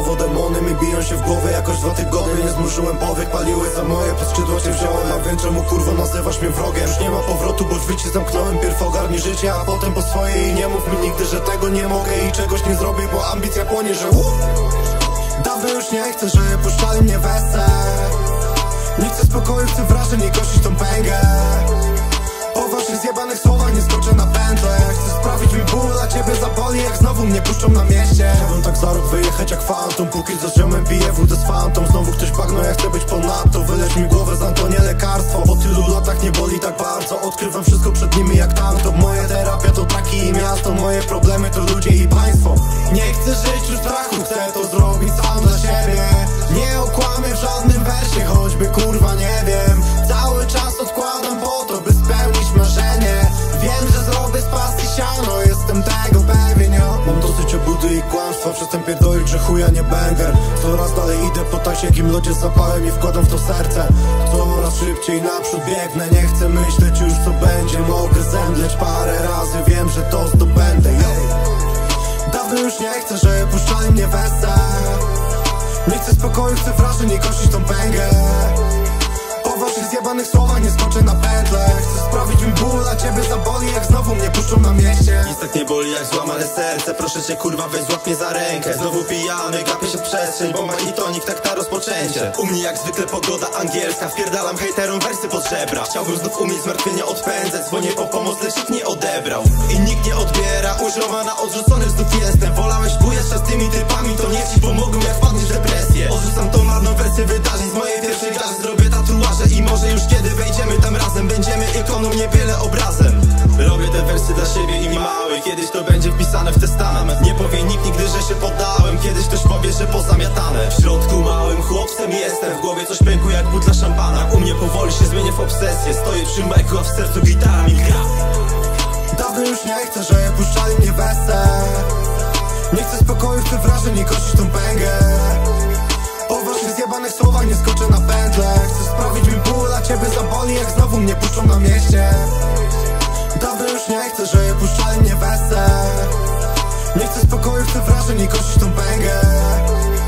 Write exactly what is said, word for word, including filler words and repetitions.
Słowo demony mi biją się w głowie. Jakoś dwa tygodnie nie zmrużyłem powiek. Paliły za moje, pod skrzydła cię wziąłem. A wiem czemu kurwa nazywasz mnie wrogiem. Już nie ma powrotu, bo drzwi ci zamknąłem. Pierw ogarnij życie, a potem po swoje. I nie mów mi nigdy, że tego nie mogę i czegoś nie zrobię, bo ambicja płonie, że uff. Dawno już nie chcę, żeby puszczali mnie wesce. Nie chcę spokoju, chcę wrażeń i kościć tą pęgę. Po waszych zjebanych słowach nie skoczę na pętlę. Chcę sprawić mi ból, a ciebie zaboli, jak znowu mnie puszczą na mieście. Chciałbym tak za rok wyjechać jak fantom, póki za ziomem piję wódę z fantom. Znowu ktoś bagno, ja chcę być ponadto. Wyleć mi głowę z Antonie lekarstwo. Po tylu latach nie boli tak bardzo. Odkrywam wszystko przed nimi jak tanto. Moja terapia to traki i miasto. Moje problemy to ludzie i państwo. Nie chcę żyć już w strachu, chcę to zrobić sam dla siebie. Nie okłamię w żadnym wersie, choćby kurwa nie wiem. Cały czas odkładam po to, by spełnić marzenie. Wiem, że zrobię z pasji siano, jestem tego pewien, jo. Mam dosyć obłudy i kłamstwa, przestań pierdolić, że chuja nie banger. Coraz dalej idę po tak jakim lodzie zapałem i wkładam w to serce. Coraz szybciej naprzód biegnę, nie chcę myśleć już co będzie. Mogę zemdleć parę razy, wiem, że to zdobędę, jo. Dawno już nie chcę, żeby puszczali mnie wesce. Nie chcę spokoju, chcę wrażeń i kościć tą pęgę. Po waszych zjebanych słowach nie skoczę na pętlę. Chcę sprawić mi ból, a ciebie zaboli, jak znowu mnie puszczą na mieście. Nic tak nie boli jak złamane serce. Proszę cię kurwa, weź złap mnie za rękę. Znowu pijany, gapię się w przestrzeń. Bomba i tonik, tak na rozpoczęcie. U mnie jak zwykle pogoda angielska. Wpierdalam hejterom wersy pod żebra. Chciałbym znów umieć zmartwienia odpędzać. Dzwonię po pomoc, lecz nikt nie odebrał. I nikt nie odbiera, użowana, odrzucony znów jestem. Wolałeś bujać z tymi typami, to niech ci pomogą jak wpadniesz w depresję. Odrzucam tą marną wersję wydarzeń z mojej pierwszej graży. Zrobię tatuaże i może już kiedy wejdziemy tam razem będziemy ikoną, niewiele obrazem. Robię te wersy dla siebie i mały. Kiedyś to będzie wpisane w testament. Nie powie nikt nigdy, że się poddałem. Kiedyś ktoś powie, że pozamiatane. W środku małym chłopcem jestem. W głowie coś pękło jak butla szampana. U mnie powoli się zmienię w obsesję. Stoję przy mleku, a w sercu gitara mi gra. Dawno już nie chcę, żeby puszczali mnie wesce. Nie chcę spokoju, chcę wrażeń i kościć tą pęgę. Po waszych zjebanych słowach nie skoczę na pętlę. Chcę sprawić mi ból, a ciebie zaboli, jak znowu mnie puszczą na mieście. Dawno już nie chcę, żeby puszczali mnie wesce. Nie chcę spokoju, chcę wrażeń i kościć tą pęgę.